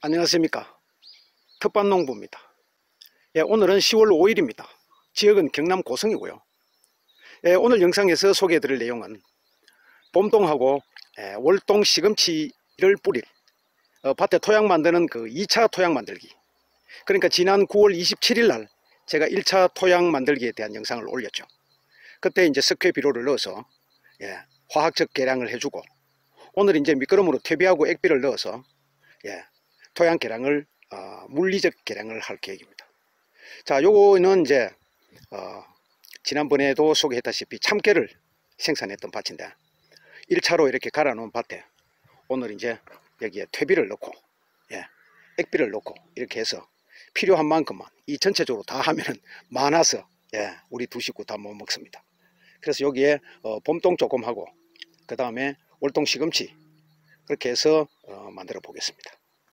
안녕하십니까, 텃밭농부입니다. 오늘은 10월 5일입니다 지역은 경남 고성이고요. 오늘 영상에서 소개해 드릴 내용은 봄동하고 월동 시금치를 뿌릴 밭에 토양 만드는 그 2차 토양 만들기, 그러니까 지난 9월 27일 날 제가 1차 토양 만들기에 대한 영상을 올렸죠. 그때 이제 석회 비료를 넣어서 화학적 개량을 해주고, 오늘 이제 미끄럼으로 퇴비하고 액비를 넣어서 토양 개량을 물리적 개량을 할 계획입니다. 자, 요거는 이제 지난번에도 소개했다시피 참깨를 생산했던 밭인데 1차로 이렇게 갈아 놓은 밭에 오늘 이제 여기에 퇴비를 넣고 액비를 넣고 이렇게 해서 필요한 만큼만, 이 전체적으로 다 하면은 많아서 우리 두 식구 다 못 먹습니다. 그래서 여기에 봄동 조금 하고 그 다음에 월동 시금치 그렇게 해서 만들어 보겠습니다.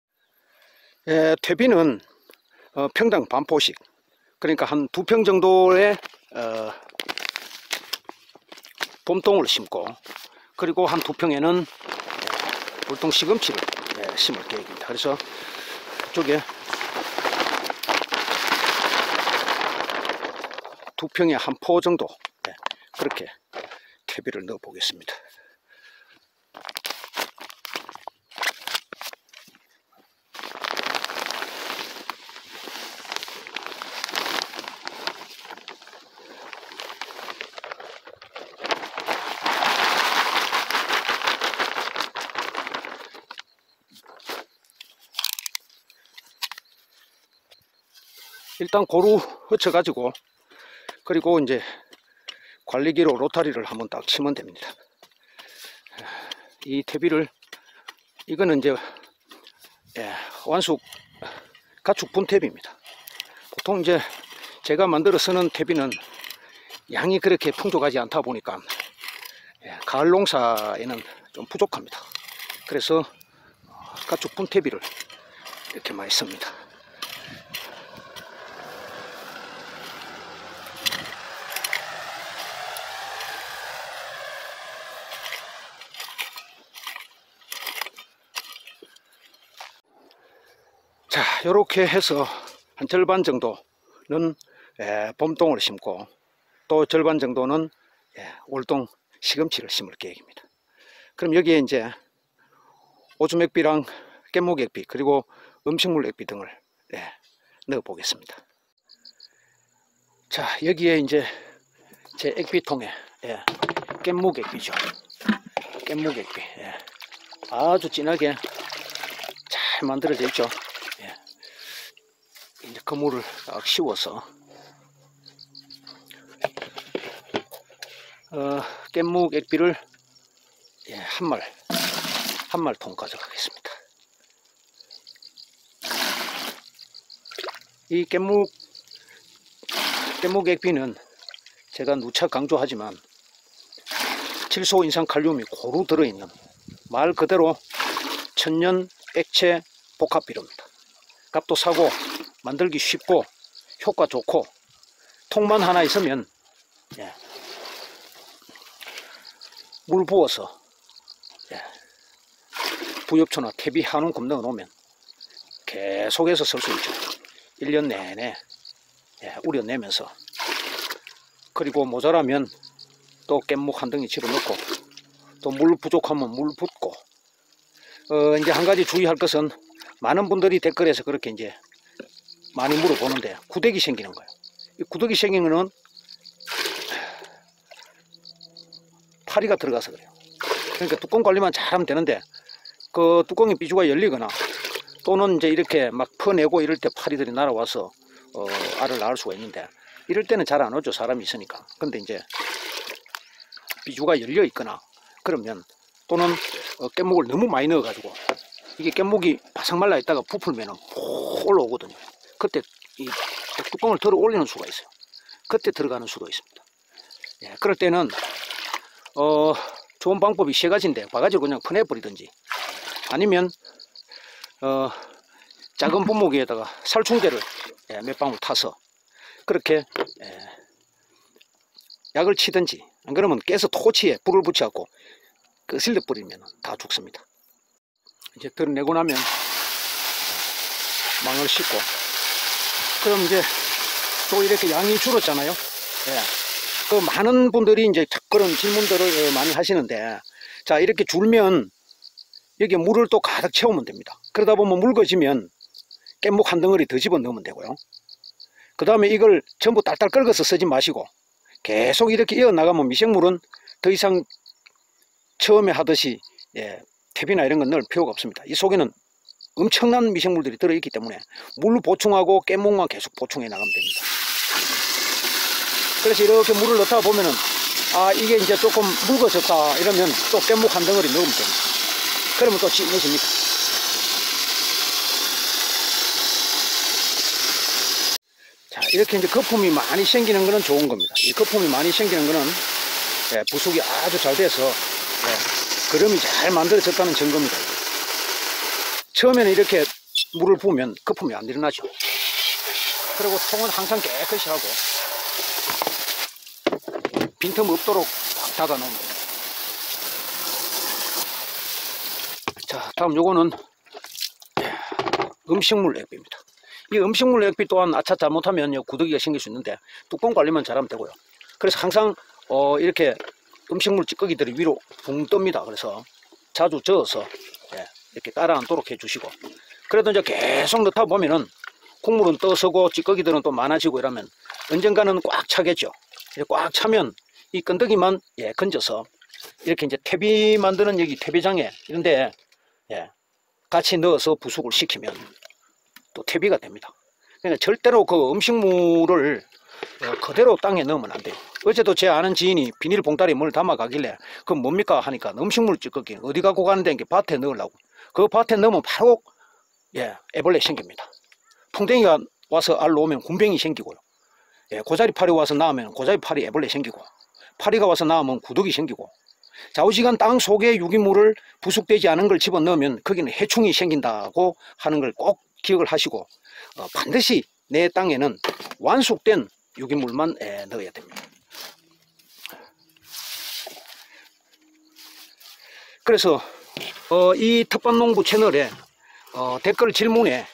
퇴비는 평당 반포씩, 그러니까 한 2평 정도의 봄동을 심고, 그리고 한 2평에는 월동 시금치를 심을 계획입니다. 그래서 이쪽에 2평에 한 포 정도 그렇게 퇴비를 넣어 보겠습니다. 일단 고루 흩쳐 가지고, 그리고 이제 관리기로 로타리를 한번 딱 치면 됩니다. 이 퇴비를, 이거는 이제 완숙 가축 분퇴비입니다. 보통 이제 제가 만들어 쓰는 퇴비는 양이 그렇게 풍족하지 않다 보니까 가을 농사에는 좀 부족합니다. 그래서 가축 분퇴비를 이렇게 많이 씁니다. 자, 이렇게 해서 한 절반 정도는 봄동을 심고, 또 절반 정도는 월동 시금치를 심을 계획입니다. 그럼 여기에 이제 오줌액비랑 깻묵액비 그리고 음식물 액비 등을 넣어 보겠습니다. 자, 여기에 이제 제 액비통에 깻묵액비죠. 깻묵액비 아주 진하게 잘 만들어져 있죠. 이제 그물을 딱 씌워서 깻묵 액비를 한 말통 가져가겠습니다. 이 깻묵 액비는 제가 누차 강조하지만 질소, 인산, 칼륨이 고루 들어있는 말 그대로 천연 액체 복합 비료입니다. 값도 싸고 만들기 쉽고 효과 좋고, 통만 하나 있으면 물 부어서 부엽초나 퇴비 한 움큼 넣어 놓으면 계속해서 쓸 수 있죠. 1년 내내 우려내면서, 그리고 모자라면 또 깻묵 한 덩이 집어넣고, 또 물 부족하면 물 붓고. 이제 한 가지 주의할 것은, 많은 분들이 댓글에서 그렇게 이제 많이 물어보는데 구데기 생기는 거예요. 이 구데기 생기는 거는 파리가 들어가서 그래요. 그러니까 뚜껑 관리만 잘하면 되는데, 그 뚜껑이 비주가 열리거나 또는 이제 이렇게 막 퍼내고 이럴 때 파리들이 날아와서 알을 낳을 수가 있는데, 이럴 때는 잘 안 오죠, 사람이 있으니까. 근데 이제 비주가 열려 있거나 그러면, 또는 깻묵을 너무 많이 넣어 가지고 이게 깻묵이 바삭 말라 있다가 부풀면은 푹 올라오거든요. 그때 이 뚜껑을 들어 올리는 수가 있어요. 그때 들어가는 수도 있습니다. 그럴 때는 좋은 방법이 세 가지인데, 바가지로 그냥 퍼내버리든지, 아니면 작은 분무기에다가 살충제를 몇 방울 타서 그렇게 약을 치든지, 안 그러면 깨서 토치에 불을 붙여갖고 거슬려 버리면 다 죽습니다. 이제 드러내고 나면 망을 싣고, 그럼 이제 또 이렇게 양이 줄었잖아요. 예. 그 많은 분들이 이제 그런 질문들을 많이 하시는데, 자, 이렇게 줄면 여기에 물을 또 가득 채우면 됩니다. 그러다 보면 묽어지면 깻목 한 덩어리 더 집어 넣으면 되고요. 그 다음에 이걸 전부 딸딸 끓여서 쓰지 마시고 계속 이렇게 이어나가면 미생물은 더 이상 처음에 하듯이 탭이나 이런 건 넣을 필요가 없습니다. 이 속에는 엄청난 미생물들이 들어있기 때문에 물 보충하고 깻목만 계속 보충해 나가면 됩니다. 그래서 이렇게 물을 넣다 보면은 아, 이게 이제 조금 묽어졌다 이러면 또 깻목 한 덩어리 넣으면 됩니다. 그러면 또 넣으십니다. 자, 이렇게 이제 거품이 많이 생기는 거는 좋은 겁니다. 이 거품이 많이 생기는 거는 부속이 아주 잘 돼서 그름이 잘 만들어졌다는 증거입니다. 처음에는 이렇게 물을 부으면 거품이 안 일어나죠. 그리고 통은 항상 깨끗이 하고 빈틈 없도록 꽉 닫아 놓으면 됩니다. 자, 다음 요거는 음식물 액비입니다. 이 음식물 액비 또한 아차 잘못하면 구더기가 생길 수 있는데 뚜껑 관리만 잘하면 되고요. 그래서 항상 이렇게 음식물 찌꺼기들이 위로 붕 뜹니다. 그래서 자주 저어서 이렇게 가라앉도록 해주시고, 그래도 이제 계속 넣다 보면은 국물은 떠서고 찌꺼기들은 또 많아지고 이러면 언젠가는 꽉 차겠죠. 꽉 차면 이 건더기만 건져서 이렇게 이제 퇴비 만드는 여기 퇴비장에 이런데 같이 넣어서 부숙을 시키면 또 퇴비가 됩니다. 그러니까 절대로 그 음식물을 그대로 땅에 넣으면 안 돼요. 어제도 제 아는 지인이 비닐봉다리에 뭘 담아 가길래 그건 뭡니까 하니까 음식물 찌꺼기 어디 갖고 가는데 이게 밭에 넣으려고. 그 밭에 넣으면 바로 애벌레 생깁니다. 풍뎅이가 와서 알 놓으면 굼벵이 생기고요. 고자리파리 와서 낳으면 고자리파리 애벌레 생기고, 파리가 와서 낳으면 구더기 생기고, 좌우지간 땅 속에 유기물을 부숙되지 않은 걸 집어넣으면 거기는 해충이 생긴다고 하는 걸 꼭 기억을 하시고 반드시 내 땅에는 완숙된 유기물만 넣어야 됩니다. 그래서 이 텃밭농부 채널에 댓글 질문에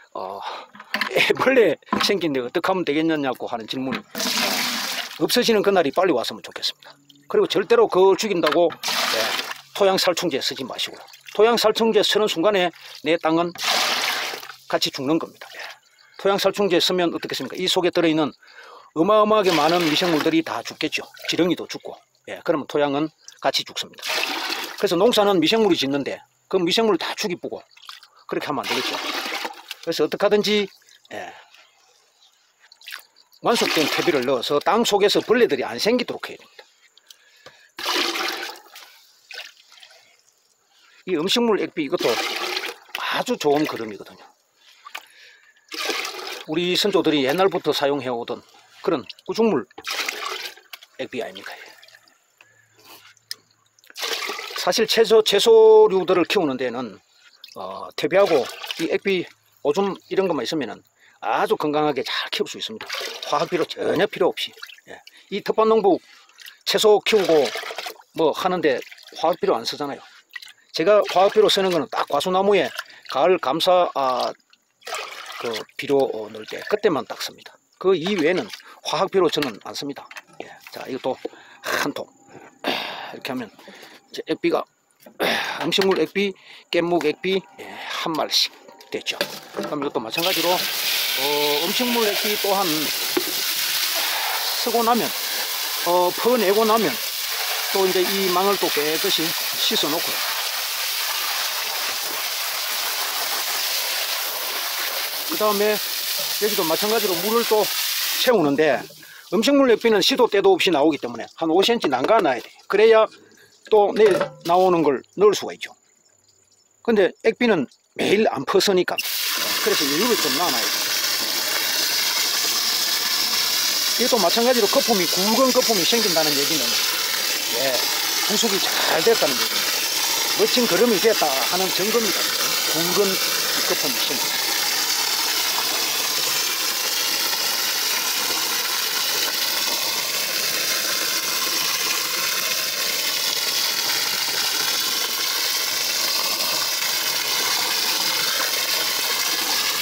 애벌레 생긴데 어떻게 하면 되겠느냐고 하는 질문이 없어지는 그날이 빨리 왔으면 좋겠습니다. 그리고 절대로 그걸 죽인다고 토양살충제 쓰지 마시고요. 토양살충제 쓰는 순간에 내 땅은 같이 죽는 겁니다. 토양살충제 쓰면 어떻겠습니까? 이 속에 들어있는 어마어마하게 많은 미생물들이 다 죽겠죠. 지렁이도 죽고. 그러면 토양은 같이 죽습니다. 그래서 농사는 미생물이 짓는데 그 미생물을 다 죽이쁘고 그렇게 하면 안 되겠죠. 그래서 어떻게 하든지 완숙된 퇴비를 넣어서 땅 속에서 벌레들이 안 생기도록 해야 됩니다. 이 음식물 액비 이것도 아주 좋은 그름이거든요. 우리 선조들이 옛날부터 사용해 오던 그런 구중물 액비 아닙니까? 사실 채소류들을 키우는 데는 퇴비하고 이 액비, 오줌 이런 것만 있으면 아주 건강하게 잘 키울 수 있습니다. 화학비료 전혀 필요 없이. 이 텃밭농부 채소 키우고 뭐 하는데 화학비료 안 쓰잖아요. 제가 화학비료 쓰는 거는 딱 과수나무에 가을 감사 그 비료 넣을 때 그때만 딱 씁니다. 그 이외에는 화학비료 저는 안 씁니다. 자, 이것도 한 통 이렇게 하면 액비가 음식물 액비, 깻묵 액비 한 마리씩 됐죠. 그럼 이것도 마찬가지로 음식물 액비 또한 쓰고 나면 퍼내고 나면 또 이제 이 망을 또 깨끗이 씻어 놓고요. 그 다음에 여기도 마찬가지로 물을 또 채우는데 음식물 액비는 시도 때도 없이 나오기 때문에 한 5cm 남가 놔야 돼. 그래야 또 내일 나오는 걸 넣을 수가 있죠. 근데 액비는 매일 안 퍼서니까 그래서 여유를 좀 놔놔야 돼. 이것도 마찬가지로 거품이 굵은 거품이 생긴다는 얘기는 부숙이 잘 됐다는 얘기입니다. 멋진 거름이 됐다 하는 증거입니다. 굵은 거품이 생깁니다.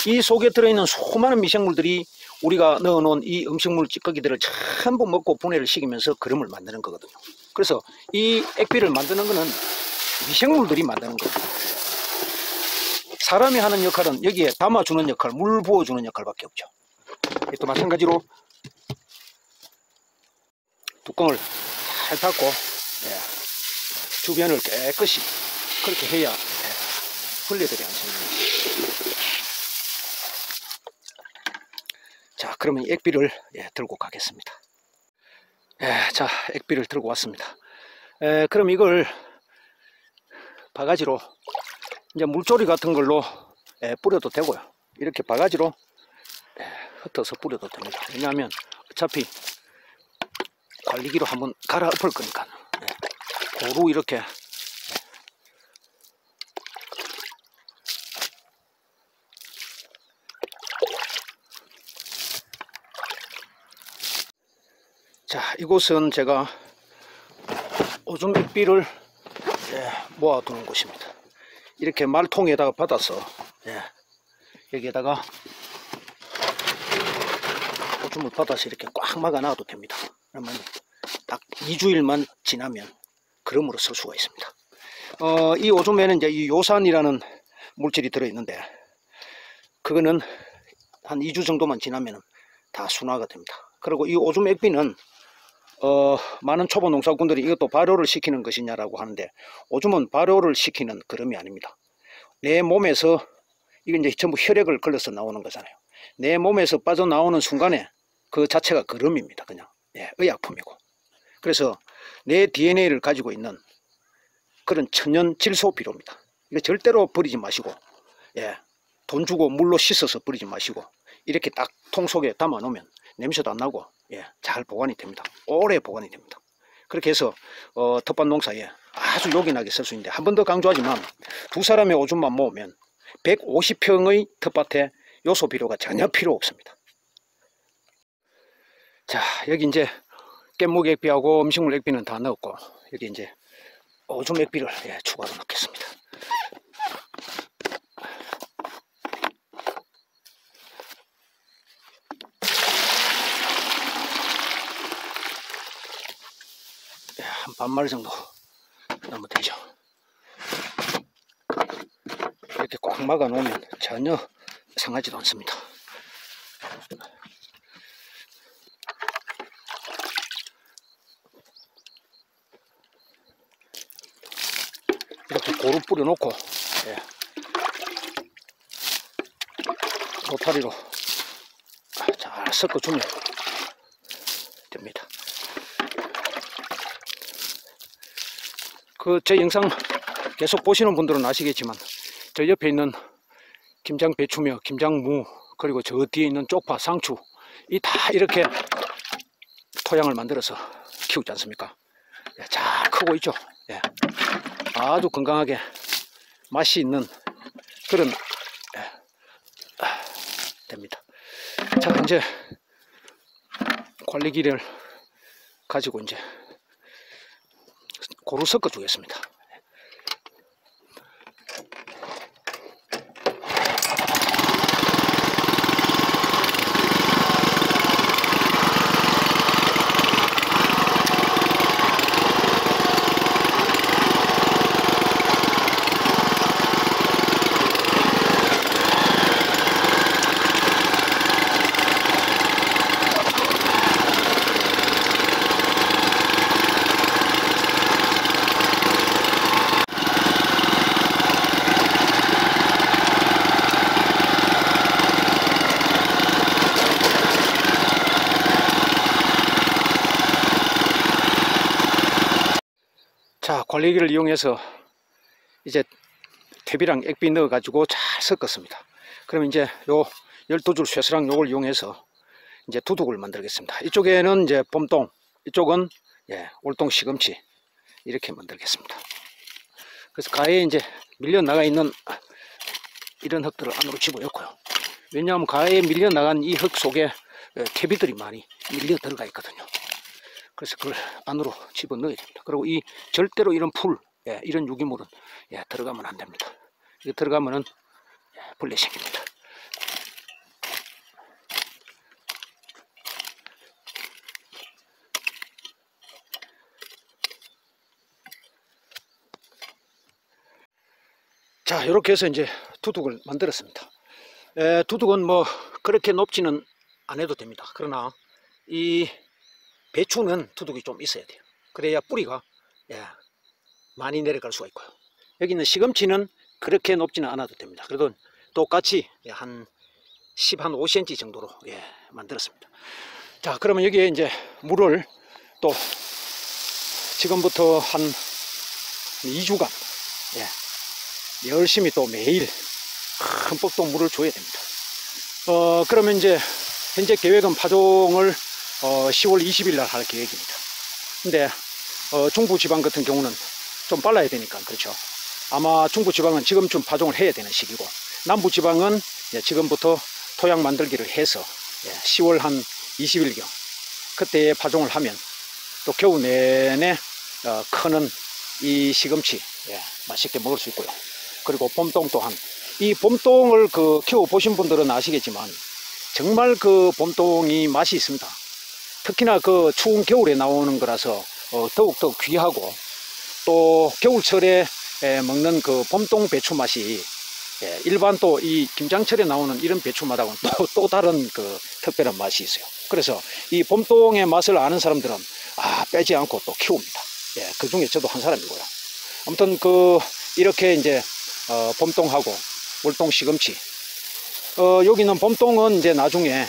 이 속에 들어있는 수많은 미생물들이 우리가 넣어놓은 이 음식물 찌꺼기들을 전부 먹고 분해를 시키면서 거름을 만드는 거거든요. 그래서 이 액비를 만드는 거는 미생물들이 만드는 거예요. 사람이 하는 역할은 여기에 담아주는 역할, 물 부어주는 역할밖에 없죠. 또 마찬가지로 뚜껑을 잘 닫고 주변을 깨끗이 그렇게 해야 벌레들이 안 생깁니다. 자, 그러면 액비를 들고 가겠습니다. 자, 액비를 들고 왔습니다. 그럼 이걸 바가지로 이제 물조리 같은 걸로 뿌려도 되고요. 이렇게 바가지로 흩어서 뿌려도 됩니다. 왜냐하면 어차피 관리기로 한번 갈아 엎을 거니까 고루 이렇게 자, 이곳은 제가 오줌 액비를 모아두는 곳입니다. 이렇게 말통에다가 받아서 여기에다가 오줌을 받아서 이렇게 꽉 막아 놔도 됩니다. 그러면 딱 2주일만 지나면 그름으로 쓸 수가 있습니다. 이 오줌에는 이제 이 요산이라는 물질이 들어있는데 그거는 한 2주 정도만 지나면 다 순화가 됩니다. 그리고 이 오줌 액비는 많은 초보 농사꾼들이 이것도 발효를 시키는 것이냐라고 하는데 오줌은 발효를 시키는 그름이 아닙니다. 내 몸에서 이건 이제 전부 혈액을 걸러서 나오는 거잖아요. 내 몸에서 빠져나오는 순간에 그 자체가 그름입니다. 그냥 의약품이고. 그래서 내 DNA를 가지고 있는 그런 천연 질소 비료입니다. 이거 절대로 버리지 마시고 돈 주고 물로 씻어서 버리지 마시고 이렇게 딱 통 속에 담아 놓으면 냄새도 안 나고 잘 보관이 됩니다. 오래 보관이 됩니다. 그렇게 해서 텃밭 농사에 아주 요긴하게 쓸 수 있는데 한 번 더 강조하지만 두 사람의 오줌만 모으면 150평의 텃밭에 요소 비료가 전혀 필요 없습니다. 자, 여기 이제 깻묵 액비하고 음식물 액비는 다 넣었고 여기 이제 오줌 액비를 추가로 넣겠습니다. 한 반마리 정도 넣으면 되죠. 이렇게 꽉 막아 놓으면 전혀 상하지도 않습니다. 이렇게 고루 뿌려 놓고 로타리로 잘 섞어 주면 됩니다. 제 영상 계속 보시는 분들은 아시겠지만 저 옆에 있는 김장 배추며 김장무 그리고 저 뒤에 있는 쪽파, 상추 이 다 이렇게 토양을 만들어서 키우지 않습니까? 잘 크고 있죠. 아주 건강하게 맛이 있는 그런 됩니다. 자, 이제 관리기를 가지고 이제 고루 섞어 주겠습니다. 자, 관리기를 이용해서 이제 퇴비랑 액비 넣어 가지고 잘 섞었습니다. 그럼 이제 요 12줄 쇠스랑 요걸 이용해서 이제 두둑을 만들겠습니다. 이쪽에는 이제 봄동, 이쪽은 올동 시금치 이렇게 만들겠습니다. 그래서 가에 이제 밀려 나가 있는 이런 흙들을 안으로 집어넣고요. 왜냐하면 가에 밀려 나간 이 흙 속에 퇴비들이 많이 밀려 들어가 있거든요. 그래서 그걸 안으로 집어넣어야 됩니다. 그리고 이 절대로 이런 풀, 이런 유기물은 들어가면 안 됩니다. 이거 들어가면은 벌레 생깁니다. 자, 이렇게 해서 이제 두둑을 만들었습니다. 두둑은 뭐 그렇게 높지는 않아도 됩니다. 그러나 이 배추는 두둑이 좀 있어야 돼요. 그래야 뿌리가 많이 내려갈 수가 있고요. 여기 있는 시금치는 그렇게 높지는 않아도 됩니다. 그래도 똑같이 한 5cm 정도로 만들었습니다. 자, 그러면 여기에 이제 물을 또 지금부터 한 2주간 열심히 또 매일 흠뻑 또 물을 줘야 됩니다. 그러면 이제 현재 계획은 파종을 10월 20일 날 할 계획입니다. 근데 중부지방 같은 경우는 좀 빨라야 되니까, 그렇죠. 아마 중부지방은 지금쯤 파종을 해야 되는 시기고, 남부지방은 지금부터 토양 만들기를 해서 10월 한 20일경 그때에 파종을 하면 또 겨우 내내 크는 이 시금치 맛있게 먹을 수 있고요. 그리고 봄동 또한, 이 봄동을 키워 보신 분들은 아시겠지만 정말 그 봄동이 맛이 있습니다. 특히나 그 추운 겨울에 나오는 거라서 더욱더 귀하고, 또 겨울철에 먹는 그 봄동 배추 맛이 일반 또 이 김장철에 나오는 이런 배추 맛하고는 또 다른 그 특별한 맛이 있어요. 그래서 이 봄동의 맛을 아는 사람들은 빼지 않고 또 키웁니다. 그 중에 저도 한 사람이고요. 아무튼 이렇게 이제 봄동하고 월동 시금치, 여기는 봄동은 이제 나중에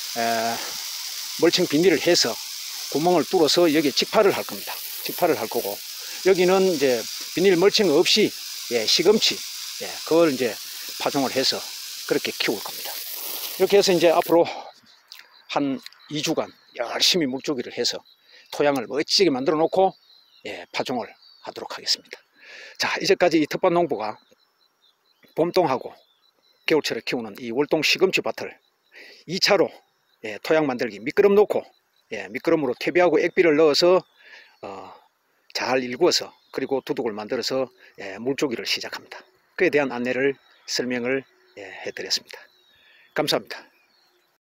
멀칭 비닐을 해서 구멍을 뚫어서 여기에 직파를 할 겁니다. 직파를 할 거고, 여기는 이제 비닐 멀칭 없이 시금치 그걸 이제 파종을 해서 그렇게 키울 겁니다. 이렇게 해서 이제 앞으로 한 2주간 열심히 물주기를 해서 토양을 멋지게 만들어 놓고 파종을 하도록 하겠습니다. 자, 이제까지 이 텃밭농부가 봄동하고 겨울철에 키우는 이 월동 시금치 밭을 2차로 토양 만들기 미끄럼 놓고 미끄럼으로 퇴비하고 액비를 넣어서 잘 일구어서, 그리고 두둑을 만들어서 물주기를 시작합니다. 그에 대한 안내를 설명을 해드렸습니다. 감사합니다.